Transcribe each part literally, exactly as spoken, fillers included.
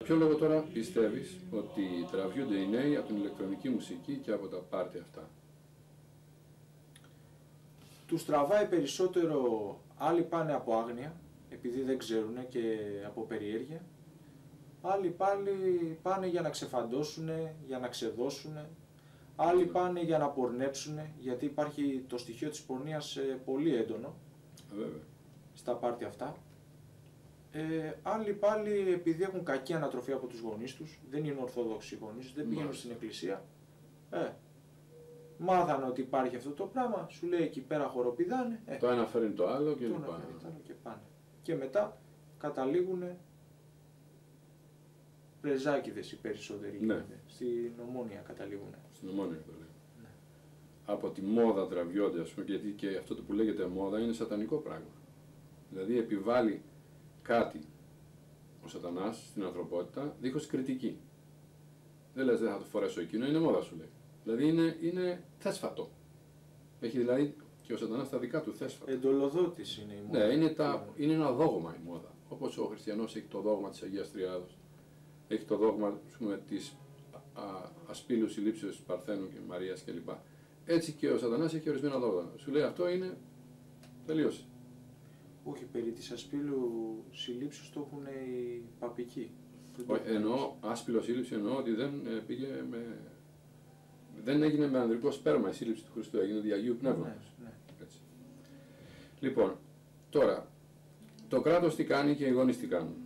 ποιο λόγο τώρα πιστεύεις ότι τραβιούνται οι νέοι από την ηλεκτρονική μουσική και από τα πάρτι αυτά? Τους τραβάει περισσότερο, άλλοι πάνε από άγνοια, επειδή δεν ξέρουν και από περιέργεια. Άλλοι πάλι πάνε για να ξεφαντώσουν, για να ξεδώσουν. Άλλοι πάνε για να πορνέψουν, γιατί υπάρχει το στοιχείο της πορνείας πολύ έντονο. Βέβαια. Στα πάρτι αυτά. Ε, άλλοι πάλι επειδή έχουν κακή ανατροφή από τους γονείς τους, δεν είναι ορθόδοξοι γονείς, δεν πηγαίνουν στην εκκλησία. Ε, μάθανε ότι υπάρχει αυτό το πράγμα, σου λέει εκεί πέρα χοροπηδάνε. Ε, το ένα φέρνει το άλλο και, το το άλλο και πάνε. Και μετά καταλήγουν πρεζάκηδες οι περισσότεροι. Ναι. Στην Ομόνια καταλήγουν. Στην Ομόνια καταλήγουν. Ναι. Από τη μόδα τραβιόνται, ας πούμε, γιατί και αυτό το που λέγεται μόδα είναι σατανικό πράγμα. Δηλαδή επιβάλλει κάτι ο σατανάς στην ανθρωπότητα δίχως κριτική. Δεν λες δεν θα το φορέσω εκείνο, είναι μόδα σου λέει. Δηλαδή είναι, είναι θέσφατο. Έχει δηλαδή και ο σατανάς τα δικά του θέσφατα. Εντολοδότης είναι η μόδα. Ναι, είναι, τα, είναι ένα δόγμα η μόδα. Όπως ο χριστιανός έχει το δόγμα της Αγίας Τριάδος, έχει το δόγμα ας πούμε, της α, ασπίλου συλλήψεως Παρθένου και Μαρίας κλπ. Έτσι και ο σατανάς έχει ορισμένα δόγματα. Σου λέει αυτό είναι, τελείωσε. Όχι, περί της ασπίλου συλλήψεως το έχουν οι παπικοί. Όχι, εννοώ, άσπυλο σύλληψη εννοώ ότι δεν ε, πήγε με... δεν έγινε με ανδρικό σπέρμα η σύλληψη του Χριστού, έγινε του Αγίου Πνεύματος. Ναι, ναι. Έτσι. Λοιπόν, τώρα, το κράτος τι κάνει και οι γονείς τι κάνουν?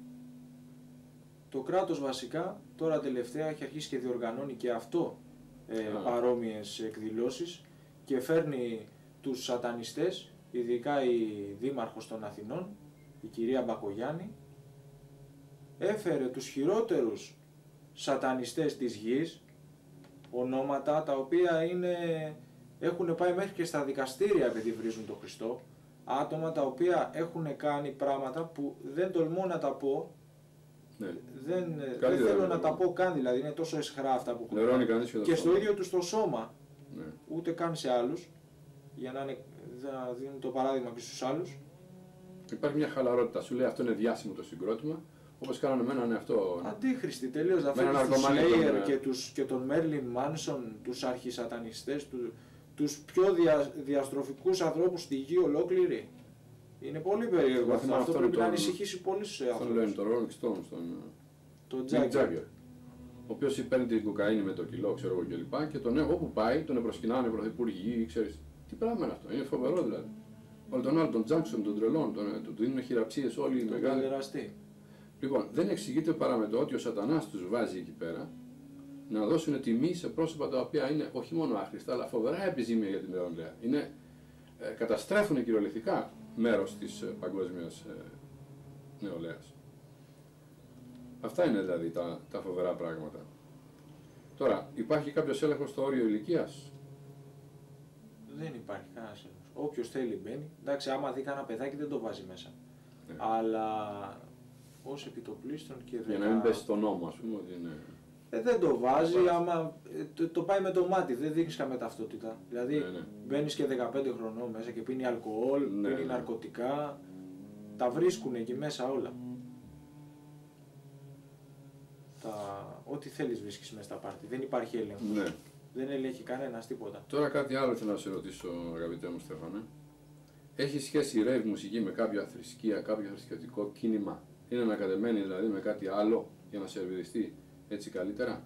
Το κράτος βασικά τώρα τελευταία έχει αρχίσει και διοργανώνει και αυτό ε, παρόμοιες εκδηλώσεις και φέρνει τους σατανιστές, ειδικά η Δήμαρχος των Αθηνών, η κυρία Μπακογιάννη, έφερε τους χειρότερους σατανιστές της γης, ονόματα τα οποία είναι, έχουν πάει μέχρι και στα δικαστήρια επειδή βρίζουν τον Χριστό, άτομα τα οποία έχουν κάνει πράγματα που δεν τολμώ να τα πω, ναι. δεν, δεν θέλω δεν να τα πω καν, δηλαδή είναι τόσο εσχρά αυτά που έχουν κάνει και, και στο ίδιο τους το σώμα, ναι. ούτε καν σε άλλους, για να, είναι, να δίνουν το παράδειγμα και στους άλλους. Υπάρχει μια χαλαρότητα, σου λέει αυτό είναι διάσημο το συγκρότημα, όπως κάνανε με έναν εαυτό. Αντίχρηστη τελείως, αφού τους Slayer και, τους, και τον Μέρλιν Μάνσον, τους αρχισατανιστές, τους, τους πιο δια, διαστροφικούς ανθρώπους στη γη ολόκληρη. Είναι πολύ περίεργο αυτό, αυτό πρέπει να ανησυχήσει πολλούς ανθρώπους. Αυτό λένε τον Rolling Stones, τον Mick Jagger, ο οποίος παίρνει την κοκαίνη με το κιλό, ξέρω εγώ κλπ. Και τον όπου πάει τον προσκυνάνε πρωθυπουργοί, ξέρεις. Τι πράγμα είναι αυτό, είναι φοβερό δηλαδή. Όλο τον άλλο, τον Τζάκσον, τον τρελόν, τον, τον δίνουν χειραψίες όλοι οι μεγάλοι. Περαστή. Λοιπόν, δεν εξηγείται παρά με το ότι ο σατανάς τους βάζει εκεί πέρα να δώσουν τιμή σε πρόσωπα τα οποία είναι όχι μόνο άχρηστα, αλλά φοβερά επιζήμια για την νεολαία. Είναι, ε, καταστρέφουν κυριολεκτικά μέρος της ε, παγκόσμιας ε, νεολαίας. Αυτά είναι δηλαδή τα, τα φοβερά πράγματα. Τώρα, υπάρχει κάποιος έλεγχος στο όριο ηλικίας? Δεν υπάρχει κανένας έλεγχος. Όποιος θέλει μπαίνει. Εντάξει, άμα δει κανένα παιδάκι δεν το βάζει μέσα. Ναι. Αλλά ως επιτοπλίστων και για να μην πέσει στον νόμο, ας πούμε, ότι είναι... Ε, δεν το βάζει, το άμα ε, το, το πάει με το μάτι, δεν δείχνεις καμία ταυτότητα. Δηλαδή ναι, ναι. μπαίνεις και δεκαπέντε χρονών μέσα και πίνει αλκοόλ, ναι, πίνει ναι. ναρκωτικά, τα βρίσκουν εκεί μέσα όλα. Τα... Ό,τι θέλεις βρίσκεις μέσα στα πάρτι, δεν υπάρχει έλεγχος. Ναι. Δεν ελέγχει κανένας τίποτα. Τώρα κάτι άλλο θέλω να σε ρωτήσω, αγαπητέ μου Στέφανε. Έχει σχέση η rave μουσική με κάποια θρησκεία, κάποιο θρησκευτικό κίνημα? Είναι ανακατεμένη δηλαδή με κάτι άλλο για να σερβιριστεί έτσι καλύτερα?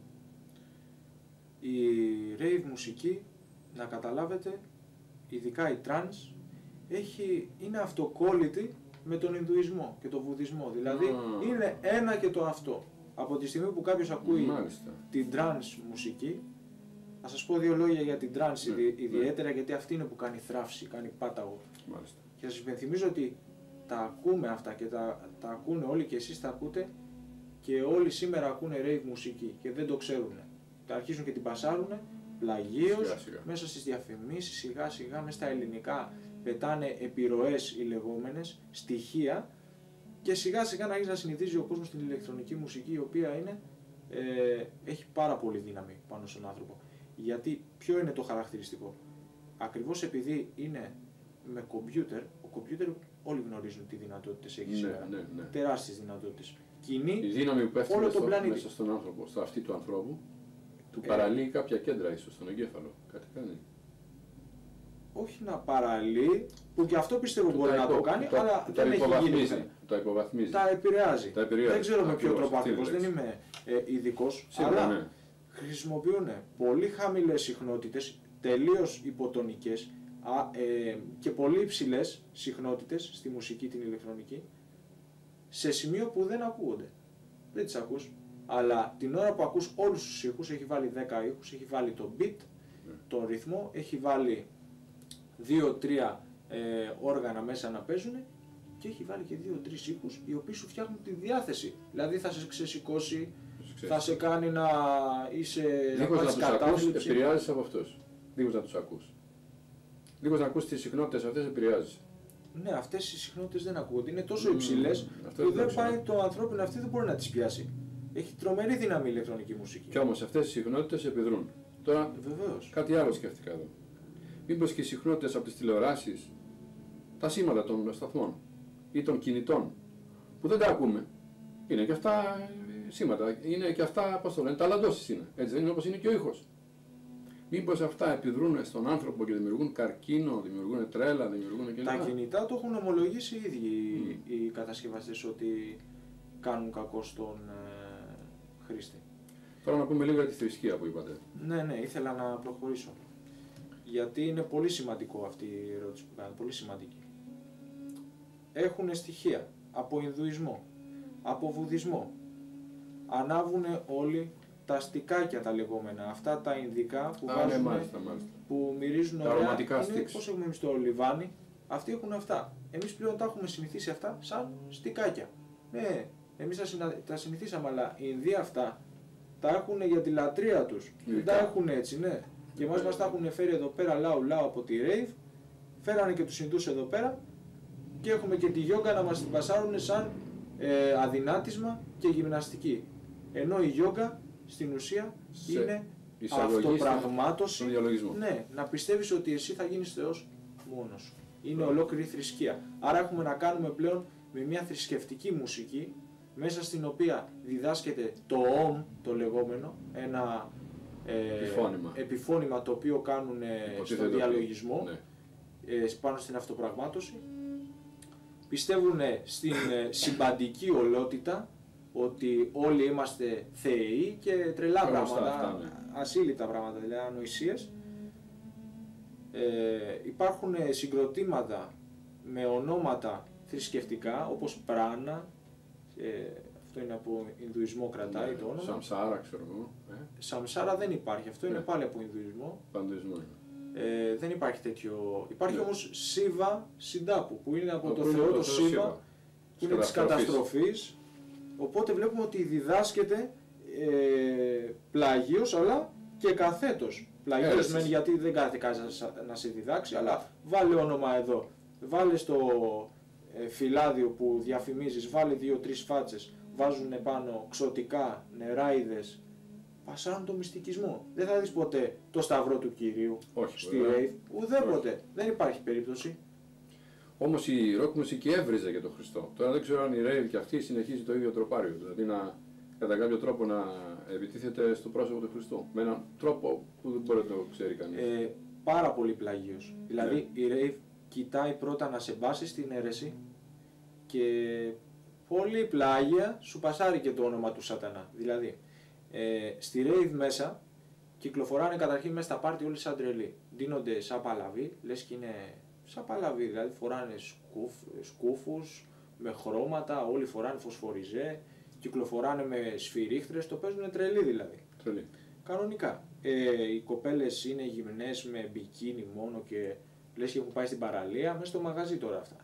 Η rave μουσική, να καταλάβετε, ειδικά η trance, έχει, είναι αυτοκόλλητη με τον Ινδουισμό και τον Βουδισμό. Δηλαδή ah. είναι ένα και το αυτό. Από τη στιγμή που κάποιος ακούει Μάλιστα. την trance μουσική, θα σας πω δύο λόγια για την trance ναι, ειδι, ιδιαίτερα ναι. γιατί αυτή είναι που κάνει θράψη, κάνει πάταγο. Μάλιστα. Και σας υπενθυμίζω ότι τα ακούμε αυτά και τα, τα ακούνε όλοι και εσείς τα ακούτε και όλοι σήμερα ακούνε rave μουσική και δεν το ξέρουν. Τα αρχίζουν και την πασάρουν πλαγίως, σιγά, σιγά. μέσα στις διαφημίσεις, σιγά σιγά μέσα στα ελληνικά πετάνε επιρροές οι λεγόμενες, στοιχεία και σιγά σιγά να αρχίσει να συνηθίζει ο κόσμος την ηλεκτρονική μουσική, η οποία είναι, ε, έχει πάρα πολύ δύναμη πάνω στον άνθρωπο. Γιατί ποιο είναι το χαρακτηριστικό? Ακριβώς επειδή είναι με κομπιούτερ, ο κομπιούτερ όλοι γνωρίζουν τι δυνατότητες έχει ναι, σήμερα, ναι, ναι. τεράστιες δυνατότητες. κινεί η δύναμη που πέφτει όλο στο, τον πλανήτη. μέσα στον άνθρωπο, στο αυτί του ανθρώπου, του Ε, παραλύει κάποια κέντρα ίσως στον εγκέφαλο. Κάτι κάνει. Όχι να παραλύει, που και αυτό πιστεύω Του μπορεί τα να υπο- το κάνει, του τα- αλλά του τα δεν έχει γίνει. υποβαθμίζει. μέχρι. Του τα υποβαθμίζει. Τα επηρεάζει. Τα επηρεάζει. Δεν ξέρω με ποιο Ακριβώς, τρόπο αυτή είναι η ακριβώς, δεν λέξη. είμαι ε, ειδικός, Σίγουρα, αλλά ναι. χρησιμοποιούν πολύ χαμηλές συχνότητες, τελείως υποτονικές α, ε, και πολύ υψηλές συχνότητες στη μουσική την ηλεκτρονική, σε σημείο που δεν ακούγονται. Δεν τις ακούς. Αλλά την ώρα που ακούς όλους τους ήχους, έχει βάλει δέκα ήχους, έχει βάλει το beat, Ναι. τον ρυθμό, έχει βάλει δύο τρία ε, όργανα μέσα να παίζουν και έχει βάλει και δύο τρεις ήχους οι οποίοι σου φτιάχνουν τη διάθεση. Δηλαδή θα σε ξεσηκώσει, θα σε κάνει να είσαι Δίχως να πάρεις τους ακούς, κατάθλιψη. επηρεάζεις από αυτούς. Δίχως να τους ακούς. Δίχως να ακούς τις συχνότητες αυτές, επηρεάζεις. Ναι, αυτές οι συχνότητες δεν ακούγονται. Είναι τόσο Μμμ, υψηλές αυτό που δεν δεν το πάει ξέρω. το ανθρώπινο αυτή, δεν μπορεί να τις πιάσει. Έχει τρομερή δύναμη η ηλεκτρονική μουσική. Κι όμως αυτές οι συχνότητες επιδρούν. Τώρα Βεβαίως. κάτι άλλο σκέφτηκα εδώ. Μήπως και οι συχνότητες από τις τηλεοράσεις, τα σήματα των σταθμών ή των κινητών, που δεν τα ακούμε, είναι και αυτά ε, σήματα, είναι και αυτά, πώς το λένε, ταλαντώσεις είναι. Έτσι δεν είναι, όπως είναι και ο ήχος. Μήπως αυτά επιδρούν στον άνθρωπο και δημιουργούν καρκίνο, δημιουργούν τρέλα, δημιουργούν κλπ. Τα κινητά το έχουν ομολογήσει οι ίδιοι mm. οι κατασκευαστές ότι κάνουν κακό στον ε, χρήστη. Τώρα να πούμε λίγο για τη θρησκεία που είπατε. Ναι, ναι, ήθελα να προχωρήσω. Γιατί είναι πολύ σημαντικό αυτή η ερώτηση που κάνω, πολύ σημαντική. Έχουν στοιχεία από Ινδουισμό, από Βουδισμό. Ανάβουν όλοι τα στικάκια τα λεγόμενα, αυτά τα Ινδικά που Α, βάζουν, ναι, μάλιστα, μάλιστα. που μυρίζουν Τα ωραία. αρωματικά Είναι sticks. πώς έχουμε εμείς το λιβάνι, αυτοί έχουν αυτά. Εμείς πλέον τα έχουμε συνηθίσει αυτά σαν στικάκια. Ναι, εμείς τα, συνα... τα συνηθίσαμε, αλλά οι Ινδοί αυτά τα έχουν για τη λατρεία τους. Δεν τα έχουν έτσι, ναι. Και εμάς μας τα έχουν φέρει εδώ πέρα λάου λάου από τη Rave, φέρανε και τους Ινδούς εδώ πέρα και έχουμε και τη γιόγκα να μας την πασάρουν σαν ε, αδυνάτισμα και γυμναστική. Ενώ η γιόγκα στην ουσία Σε είναι εισαγωγή αυτοπραγμάτωση. στον διαλογισμό. Ναι, να πιστεύεις ότι εσύ θα γίνεις Θεός μόνος σου. Είναι ολόκληρη θρησκεία. Άρα έχουμε να κάνουμε πλέον με μια θρησκευτική μουσική μέσα στην οποία διδάσκεται το Om, το λεγόμενο, ένα ε, Επιφώνημα. επιφώνημα το οποίο κάνουν ε, Υποτίθεται στον ότι- διαλογισμό, ναι. ε, πάνω στην αυτοπραγμάτωση. Πιστεύουν στην ε, συμπαντική ολότητα, ότι όλοι είμαστε θεοί και τρελά Γνωστά πράγματα, αυτά, ναι. ασύλληπτα πράγματα, δηλαδή ανοησίες. Ε, υπάρχουν ε, συγκροτήματα με ονόματα θρησκευτικά, όπως Πράνα, ε, αυτό είναι από Ινδουισμό κρατάει Ναι, το όνομα. Σαμσάρα, ξέρω εγώ. Ε, Σαμσάρα δεν υπάρχει, αυτό είναι Ναι. πάλι από Ινδουισμό. παντισμό είναι. Ε, δεν υπάρχει τέτοιο. Υπάρχει Ναι. όμως Σίβα Σιντάπου, που είναι από Από το είναι Θεό το το Θεό Σίβα, Σίβα. που είναι της Καταστροφής. καταστροφής. Οπότε βλέπουμε ότι διδάσκεται ε, πλάγιος, αλλά και καθέτος. Πλαγίος Έτσι. μεν γιατί δεν κάθεται κανείς να- να σε διδάξει, αλλά βάλε όνομα εδώ. Βάλε στο ε, φυλάδιο που διαφημίζεις, βάλε δύο-τρεις φάτσες, βάζουν πάνω ξωτικά, νεράιδες, πασάρουν το μυστικισμό. Δεν θα δεις ποτέ το σταυρό του Κυρίου Όχι, στη βέβαια. rave, ουδέποτε. Δεν υπάρχει περίπτωση. Όμως η ροκ μουσική έβριζε για τον Χριστό. Τώρα δεν ξέρω αν η rave και αυτή συνεχίζει το ίδιο τροπάριο. Δηλαδή να, κατά κάποιο τρόπο να επιτίθεται στο πρόσωπο του Χριστού. Με έναν τρόπο που δεν μπορεί να το ξέρει κανείς. Ε, πάρα πολύ πλαγίος. Δηλαδή Ναι. η rave κοιτάει πρώτα να σε μπάσει στην αίρεση και πολύ πλάγια σου πασάρει και το όνομα του σατανά. Δηλαδή ε, στη rave μέσα κυκλοφοράνε καταρχήν μέσα στα πάρτι όλοι σαν τρελοί. Ντύνονται σαν παλαβοί, λες και είναι σαν παλαβοί, δηλαδή φοράνε σκούφ, σκούφους με χρώματα, όλοι φοράνε φωσφοριζέ, κυκλοφοράνε με σφυρίχτρες, το παίζουν τρελοί δηλαδή. Τρελή. Κανονικά. Ε, οι κοπέλες είναι γυμνές με μπικίνι μόνο και λες και έχουν πάει στην παραλία, μέσα στο μαγαζί τώρα αυτά.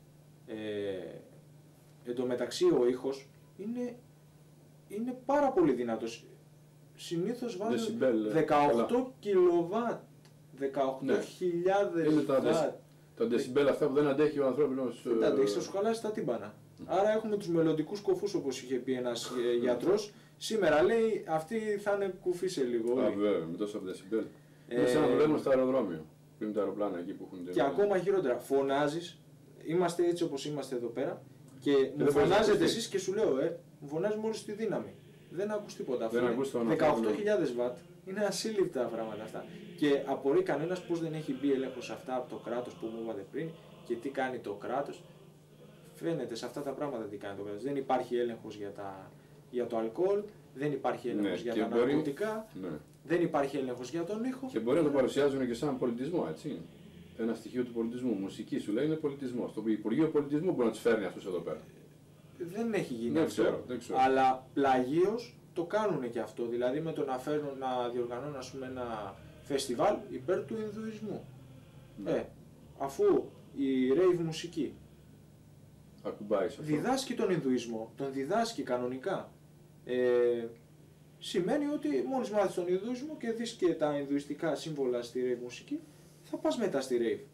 Ε, εν τω μεταξύ ο ήχος είναι, είναι πάρα πολύ δυνατός. Συνήθως βάζουν Δεσιμπέλ, ε, δεκαοκτώ κιλοβάτ, δεκαοκτώ χιλιάδες Είναι τα, δεσ... βατ. τα decibel αυτά που δεν αντέχει ο ανθρώπινος... Δεν τα ε, αντέχεις, θα σου χαλάσει τα τύμπανα. Άρα έχουμε τους μελλοντικούς κοφούς, όπως είχε πει ένας ε, γιατρός. Σήμερα λέει αυτοί θα είναι κουφοί σε λίγο. Α, όλοι. βέβαια, με τόσα decibel. Ε, Είναι σαν να δουλεύουν στο αεροδρόμιο. Που είναι τα αεροπλάνα εκεί που έχουν... Και ακόμα χειρότερα, φωνάζεις, είμαστε έτσι όπως είμαστε εδώ πέρα και μου δεν μπορείς να φωνάζετε ακουστείς. εσείς και σου λέω, ε, Μου φωνάζει μόλις τη δύναμη. Δεν ακούς τίποτα. Δεν ακούς τον δεκαοκτώ χιλιάδες βατ. Είναι ασύλληπτα πράγματα αυτά. Και απορεί κανένας πώς δεν έχει μπει έλεγχος σε αυτά από το κράτος που μου είπατε πριν και τι κάνει το κράτος. Φαίνεται σε αυτά τα πράγματα τι κάνει το κράτος. Δεν υπάρχει έλεγχος για, τα, για το αλκοόλ, δεν υπάρχει έλεγχος ναι, για τα μπορεί... ναρκωτικά, ναι. δεν υπάρχει έλεγχος για τον ήχο. Και μπορεί να το παρουσιάζουν και σαν πολιτισμό, έτσι. Ένα στοιχείο του πολιτισμού. Μουσική σου λέει είναι πολιτισμός. Το Υπουργείο Πολιτισμού μπορεί να του φέρνει αυτούς εδώ πέρα. Δεν έχει γίνει δεν αυτό. Ξέρω, δεν ξέρω. Αλλά πλαγίως το κάνουν και αυτό. Δηλαδή με το να φέρνουν να διοργανώνουν ας πούμε, ένα φεστιβάλ υπέρ του Ινδουισμού. Ναι. Ε, αφού η rave μουσική διδάσκει τον Ινδουισμό, τον διδάσκει κανονικά. Ε, σημαίνει ότι μόλις μάθεις τον Ινδουισμό και δεις και τα Ινδουιστικά σύμβολα στη rave μουσική, θα πας μετά στη rave.